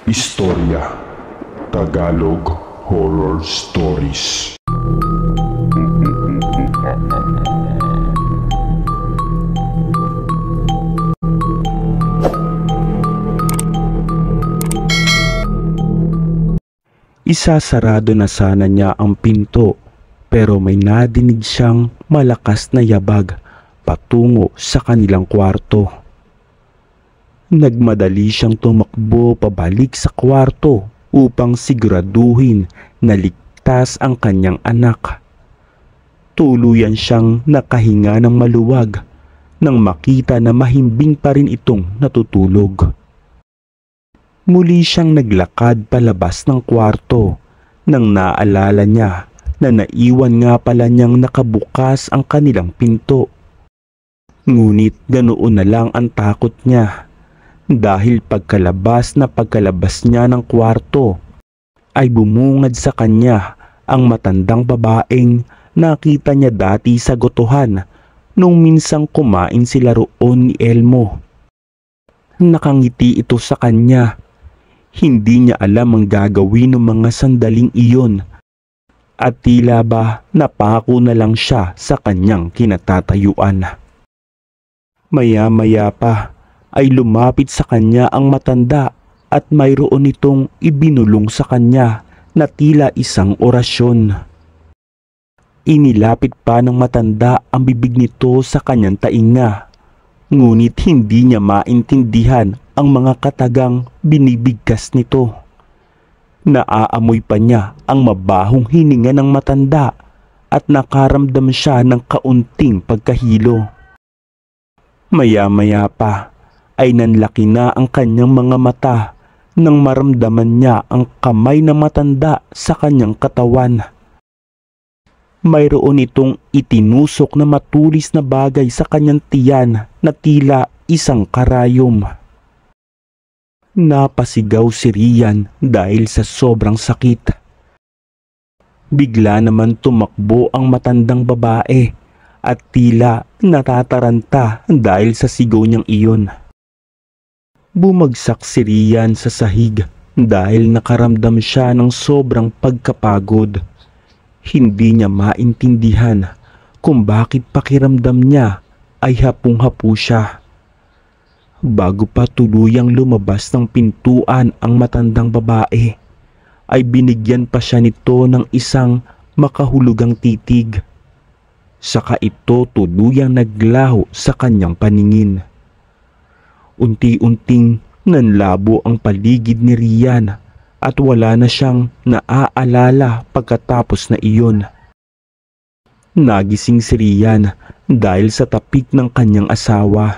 Istorya Tagalog Horror Stories. Isasarado na sana niya ang pinto pero may nadinig siyang malakas na yabag patungo sa kanilang kwarto. Nagmadali siyang tumakbo pabalik sa kwarto upang siguraduhin na ligtas ang kanyang anak. Tuluyan siyang nakahinga ng maluwag nang makita na mahimbing pa rin itong natutulog. Muli siyang naglakad palabas ng kwarto nang naalala niya na naiwan nga pala niyang nakabukas ang kanilang pinto. Ngunit ganoon na lang ang takot niya dahil pagkalabas niya ng kwarto ay bumungad sa kanya ang matandang babaeng nakita niya dati sa gotohan nung minsang kumain sila roon ni Elmo. Nakangiti ito sa kanya. Hindi niya alam ang gagawin ng mga sandaling iyon at tila ba napako na lang siya sa kanyang kinatatayuan. Maya-maya pa ay lumapit sa kanya ang matanda at mayroon itong ibinulong sa kanya na tila isang orasyon. Inilapit pa ng matanda ang bibig nito sa kanyang tainga, ngunit hindi niya maintindihan ang mga katagang binibigkas nito. Naaamoy pa niya ang mabahong hininga ng matanda at nakaramdam siya ng kaunting pagkahilo. Maya-maya pa ay nanlaki na ang kanyang mga mata nang maramdaman niya ang kamay ng matanda sa kanyang katawan. Mayroon itong itinusok na matulis na bagay sa kanyang tiyan na tila isang karayom. Napasigaw si Rian dahil sa sobrang sakit. Bigla naman tumakbo ang matandang babae at tila natataranta dahil sa sigaw niyang iyon. Bumagsak si Rian sa sahig dahil nakaramdam siya ng sobrang pagkapagod. Hindi niya maintindihan kung bakit pakiramdam niya ay hapong-hapo siya. Bago pa tuluyang lumabas ng pintuan ang matandang babae, ay binigyan pa siya nito ng isang makahulugang titig. Saka ito tuluyang naglaho sa kanyang paningin. Unti-unting nanlabo ang paligid ni Rian at wala na siyang naaalala pagkatapos na iyon. Nagising si Rian dahil sa tapik ng kanyang asawa.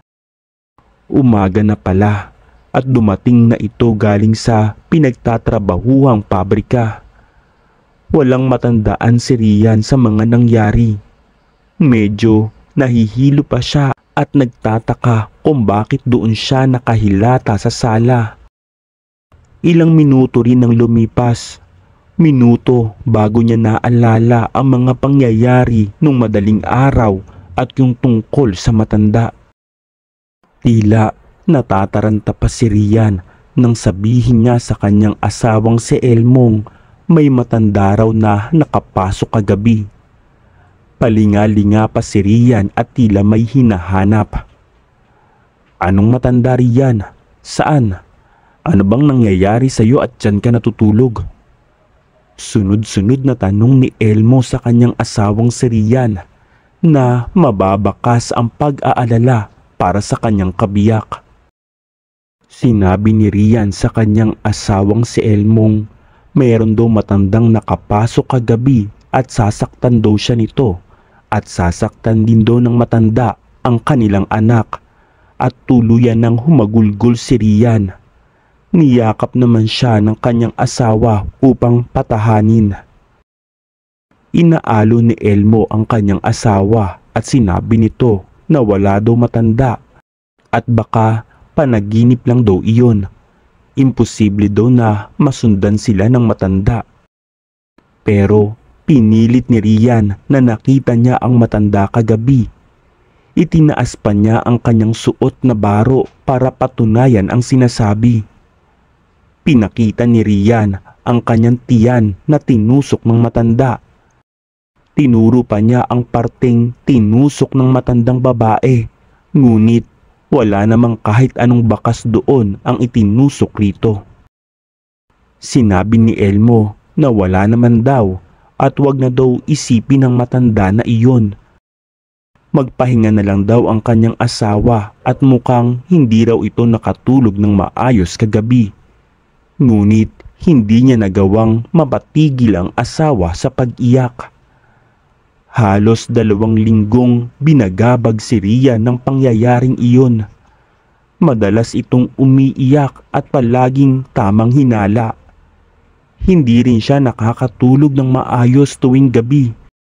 Umaga na pala at dumating na ito galing sa pinagtatrabahuhang pabrika. Walang matandaan si Rian sa mga nangyari. Medyo nahihilo pa siya at nagtataka kung bakit doon siya nakahilata sa sala. Ilang minuto rin ang lumipas. Minuto bago niya naalala ang mga pangyayari nung madaling araw at yung tungkol sa matanda. Tila natataranta pa si Rian nang sabihin niya sa kanyang asawang si Elmong may matanda raw na nakapasok kagabi. Palinga-linga pa si Rian at tila may hinahanap. Anong matanda, Rian? Saan? Ano bang nangyayari sa iyo at dyan ka natutulog? Sunod-sunod na tanong ni Elmo sa kanyang asawang si Rian na mababakas ang pag-aalala para sa kanyang kabiyak. Sinabi ni Rian sa kanyang asawang si Elmong mayroon daw matandang nakapasok kagabi at sasaktan daw siya nito at sasaktan din daw ng matanda ang kanilang anak at tuluyan ng humagulgol si Rian. Niyakap naman siya ng kanyang asawa upang patahanin. Inaalo ni Elmo ang kanyang asawa at sinabi nito na wala daw matanda at baka panaginip lang daw iyon. Imposible daw na masundan sila ng matanda. Pero pinilit ni Rian na nakita niya ang matanda kagabi. Itinaas pa niya ang kanyang suot na baro para patunayan ang sinasabi. Pinakita ni Rian ang kanyang tiyan na tinusok ng matanda. Tinuro pa niya ang parteng tinusok ng matandang babae, ngunit wala namang kahit anong bakas doon ang itinusok rito. Sinabi ni Elmo na wala naman daw at wag na daw isipin ng matanda na iyon. Magpahinga na lang daw ang kanyang asawa at mukhang hindi raw ito nakatulog ng maayos kagabi. Ngunit hindi niya nagawang mapatigil ang asawa sa pag-iyak. Halos 2 linggong binagabag si Rian ng pangyayaring iyon. Madalas itong umiiyak at palaging tamang hinala. Hindi rin siya nakakatulog ng maayos tuwing gabi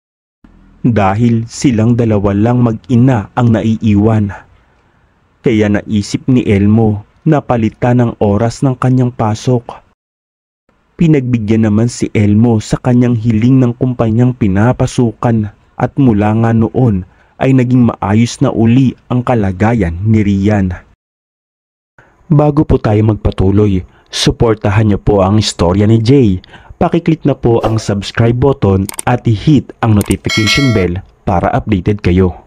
dahil silang dalawa lang mag-ina ang naiiwan. Kaya naisip ni Elmo na palitan ang oras ng kanyang pasok. Pinagbigyan naman si Elmo sa kanyang hiling ng kumpanyang pinapasukan at mula nga noon ay naging maayos na uli ang kalagayan ni Rian. Bago po tayo magpatuloy, suportahan niyo po ang istorya ni Jay. Pakiclick na po ang subscribe button at i-hit ang notification bell para updated kayo.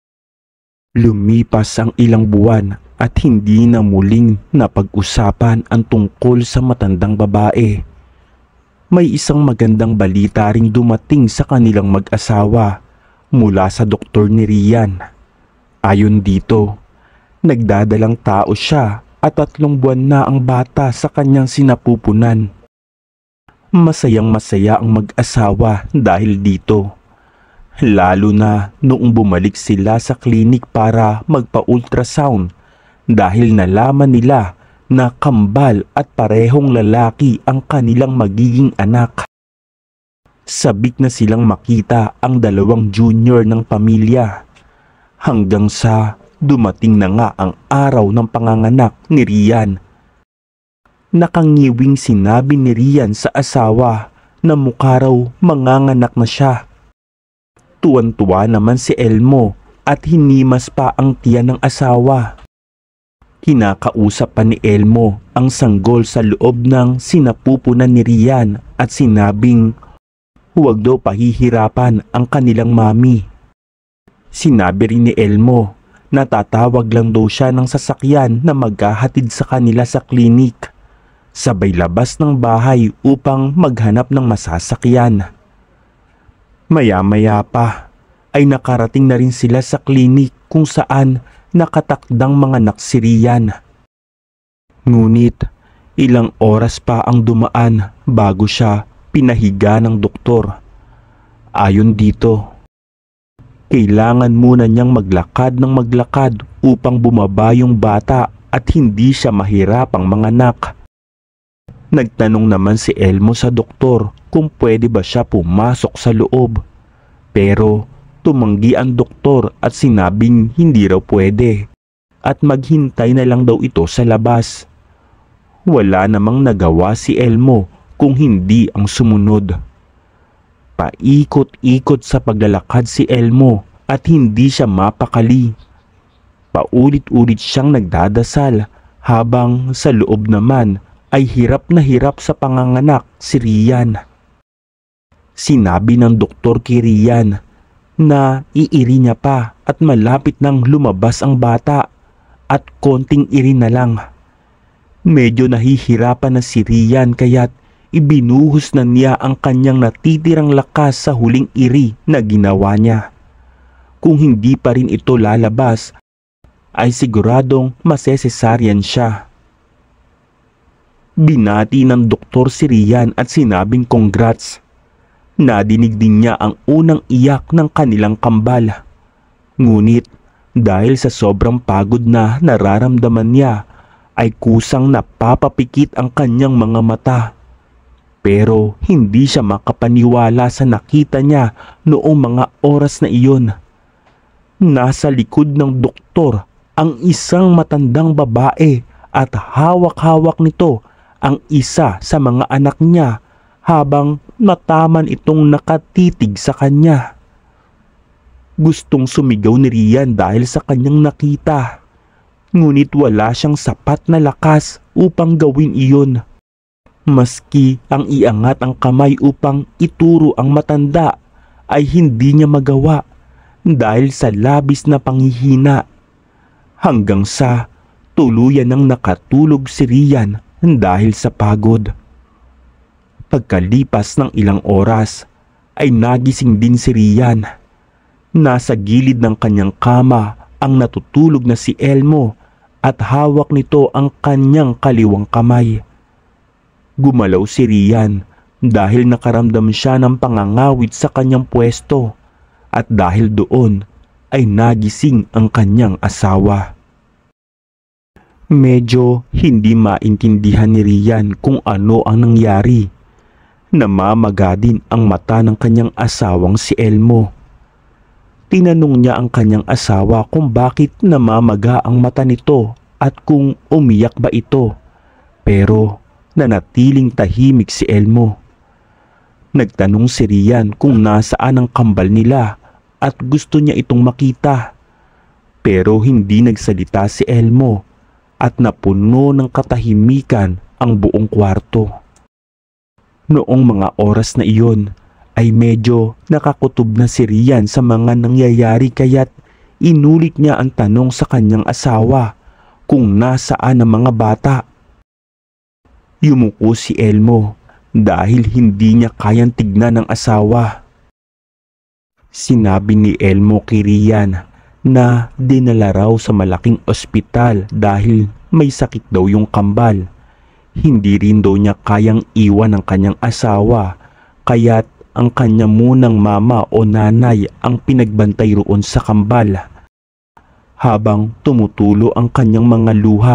Lumipas ang ilang buwan at hindi na muling napag-usapan ang tungkol sa matandang babae. May isang magandang balita ring dumating sa kanilang mag-asawa mula sa doktor ni Rian. Ayon dito, nagdadalang tao siya at 3 buwan na ang bata sa kanyang sinapupunan. Masayang masaya ang mag-asawa dahil dito. Lalo na noong bumalik sila sa klinik para magpa-ultrasound dahil nalaman nila na kambal at parehong lalaki ang kanilang magiging anak. Sabik na silang makita ang 2 junior ng pamilya hanggang sa dumating na nga ang araw ng panganganak ni Rian. Nakangiwing sinabi ni Rian sa asawa na mukha raw manganganak na siya. Tuwan-tuwa naman si Elmo at hinimas pa ang tiyan ng asawa. Kinakausap pa ni Elmo ang sanggol sa loob ng sinapupunan ni Rian at sinabing huwag daw pahihirapan ang kanilang mami. Sinabi rin ni Elmo na tatawag lang daw siya ng sasakyan na maghahatid sa kanila sa klinik, sabay labas ng bahay upang maghanap ng masasakyan. Maya-maya pa ay nakarating na rin sila sa klinik kung saan nakatakdang manganak si Rian. Ngunit ilang oras pa ang dumaan bago siya pinahiga ng doktor. Ayon dito, kailangan muna niyang maglakad ng maglakad upang bumaba yung bata at hindi siya mahirapang manganak. Nagtanong naman si Elmo sa doktor kung pwede ba siya pumasok sa loob. Pero tumanggi ang doktor at sinabing hindi raw pwede at maghintay na lang daw ito sa labas. Wala namang nagawa si Elmo kung hindi ang sumunod. Paikot-ikot sa paglalakad si Elmo at hindi siya mapakali. Paulit-ulit siyang nagdadasal habang sa loob naman ay hirap na hirap sa panganganak si Rian. Sinabi ng doktor kay Rian na iiri niya pa at malapit nang lumabas ang bata at konting iri na lang. Medyo nahihirapan na si Rian kaya't ibinuhos na niya ang kanyang natitirang lakas sa huling iri na ginawa niya. Kung hindi pa rin ito lalabas, ay siguradong masesesaryan siya. Binati ng doktor si Rian at sinabing congrats. Nadinig din niya ang unang iyak ng kanilang kambal. Ngunit dahil sa sobrang pagod na nararamdaman niya, ay kusang napapapikit ang kanyang mga mata. Pero hindi siya makapaniwala sa nakita niya noong mga oras na iyon. Nasa likod ng doktor ang isang matandang babae at hawak-hawak nito ang isa sa mga anak niya habang nataman itong nakatitig sa kanya. Gustong sumigaw ni Rian dahil sa kanyang nakita. Ngunit wala siyang sapat na lakas upang gawin iyon. Maski ang iangat ang kamay upang ituro ang matanda ay hindi niya magawa dahil sa labis na panghihina. Hanggang sa tuluyan ng nakatulog si Rian dahil sa pagod. Pagkalipas ng ilang oras ay nagising din si Rian. Nasa gilid ng kanyang kama ang natutulog na si Elmo at hawak nito ang kanyang kaliwang kamay. Gumalaw si Rian dahil nakaramdam siya ng pangangawit sa kanyang pwesto at dahil doon ay nagising ang kanyang asawa. Medyo hindi maintindihan ni Rian kung ano ang nangyari. Namamaga din ang mata ng kanyang asawang si Elmo. Tinanong niya ang kanyang asawa kung bakit namamaga ang mata nito at kung umiyak ba ito. Pero nanatiling tahimik si Elmo. Nagtanong si Rian kung nasaan ang kambal nila at gusto niya itong makita. Pero hindi nagsalita si Elmo at napuno ng katahimikan ang buong kwarto. Noong mga oras na iyon ay medyo nakakutob na si Rian sa mga nangyayari kaya't inulit niya ang tanong sa kanyang asawa kung nasaan ang mga bata. Yumuko si Elmo dahil hindi niya kayang tignan ng asawa. Sinabi ni Elmo kay Rian na dinala raw sa malaking ospital dahil may sakit daw yung kambal. Hindi rin daw niya kayang iwan ang kanyang asawa kaya't ang kanya munang mama o nanay ang pinagbantay roon sa kambal. Habang tumutulo ang kanyang mga luha,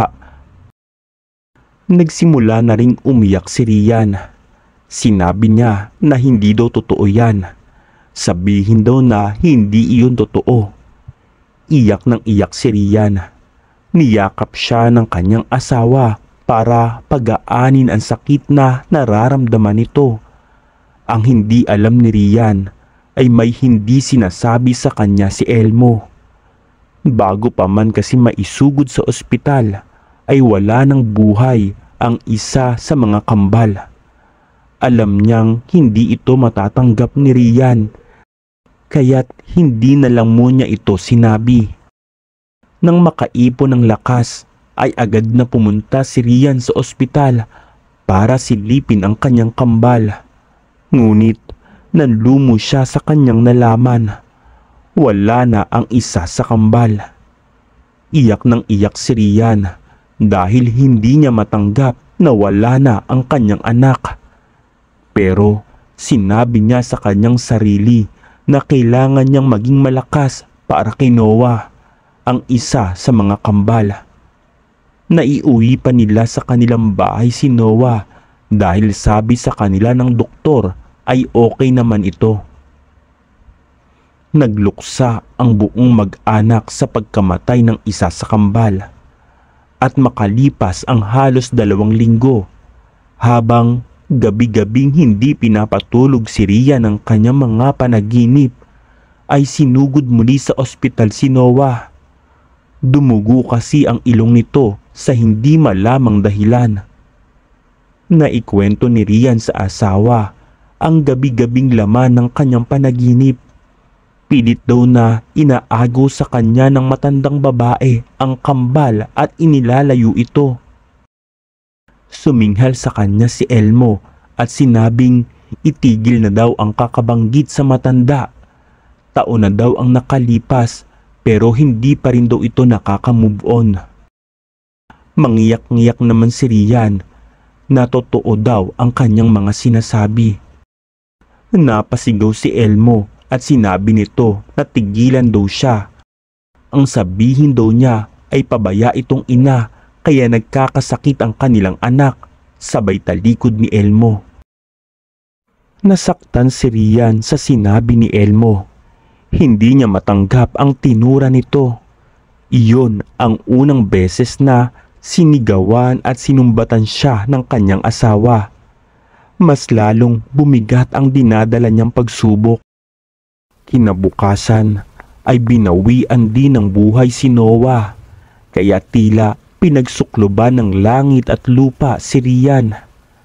nagsimula na ring umiyak si Rian. Sinabi niya na hindi daw totoo yan. Sabihin daw na hindi iyon totoo. Iyak ng iyak si Rian. Niyakap siya ng kanyang asawa para pagaanin ang sakit na nararamdaman nito. Ang hindi alam ni Rian ay may hindi sinasabi sa kanya si Elmo. Bago pa man kasi maisugod sa ospital ay wala ng buhay ang isa sa mga kambal. Alam niyang hindi ito matatanggap ni Rian kaya't hindi na lang muna ito sinabi. Nang makaipon ng lakas ay agad na pumunta si Rian sa ospital para silipin ang kanyang kambal. Ngunit nanlumo siya sa kanyang nalaman. Wala na ang isa sa kambal. Iyak ng iyak si Rian dahil hindi niya matanggap na wala na ang kanyang anak. Pero sinabi niya sa kanyang sarili na kailangan niyang maging malakas para kay Noah, ang isa sa mga kambal. Naiuwi pa nila sa kanilang bahay si Noah dahil sabi sa kanila ng doktor ay okay naman ito. Nagluksa ang buong mag-anak sa pagkamatay ng isa sa kambal. At makalipas ang halos 2 linggo, habang gabi-gabing hindi pinapatulog si Rian ng kanyang mga panaginip, ay sinugod muli sa ospital si Noah. Dumugo kasi ang ilong nito sa hindi malamang dahilan. Naikwento ni Rian sa asawa ang gabi-gabing laman ng kanyang panaginip. Pilit daw na inaago sa kanya ng matandang babae ang kambal at inilalayo ito. Suminghal sa kanya si Elmo at sinabing itigil na daw ang kakabanggit sa matanda. Taon na daw ang nakalipas pero hindi pa rin daw ito nakaka-move on. Mangiyak-ngiyak naman si Rian na totoo daw ang kanyang mga sinasabi. Napasigaw si Elmo at sinabi nito na tigilan daw siya. Ang sabihin daw niya ay pabaya itong ina kaya nagkakasakit ang kanilang anak, sabay talikod ni Elmo. Nasaktan si Rian sa sinabi ni Elmo. Hindi niya matanggap ang tinura nito. Iyon ang unang beses na sinigawan at sinumbatan siya ng kanyang asawa. Mas lalong bumigat ang dinadala niyang pagsubok. Kinabukasan ay binawian din ng buhay si Noah, kaya tila pinagsukloban ng langit at lupa si Rian.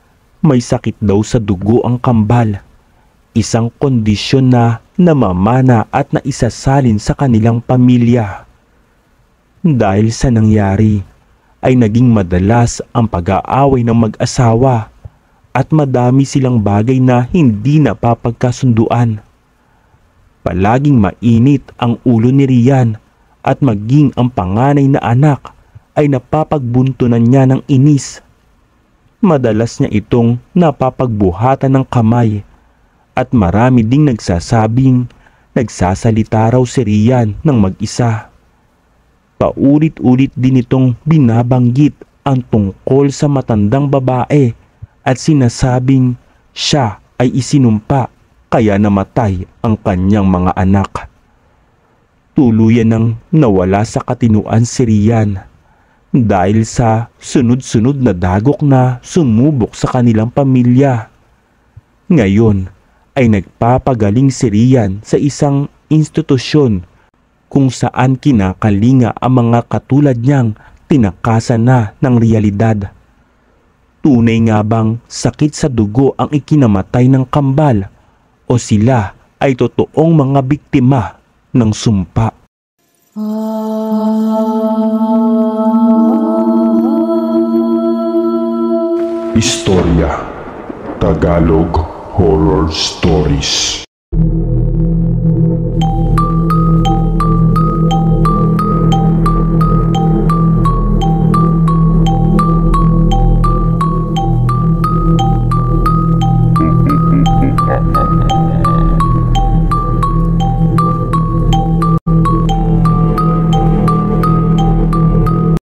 May sakit daw sa dugo ang kambal, isang kondisyon na namamana at naisasalin sa kanilang pamilya. Dahil sa nangyari, ay naging madalas ang pag-aaway ng mag-asawa at madami silang bagay na hindi napapagkasunduan. Palaging mainit ang ulo ni Rian at maging ang panganay na anak ay napapagbuntunan niya ng inis. Madalas niya itong napapagbuhatan ng kamay at marami ding nagsasabing nagsasalita raw si Rian ng mag-isa. Paulit-ulit din itong binabanggit ang tungkol sa matandang babae at sinasabing siya ay isinumpa kaya namatay ang kanyang mga anak. Tuluyan nang nawala sa katinuan si Rian dahil sa sunod-sunod na dagok na sumubok sa kanilang pamilya. Ngayon ay nagpapagaling si Rian sa isang institusyon kung saan kinakalinga ang mga katulad niyang tinakasan na ng realidad. Tunay nga bang sakit sa dugo ang ikinamatay ng kambal o sila ay totoong mga biktima ng sumpa? Istorya Tagalog Horror Stories.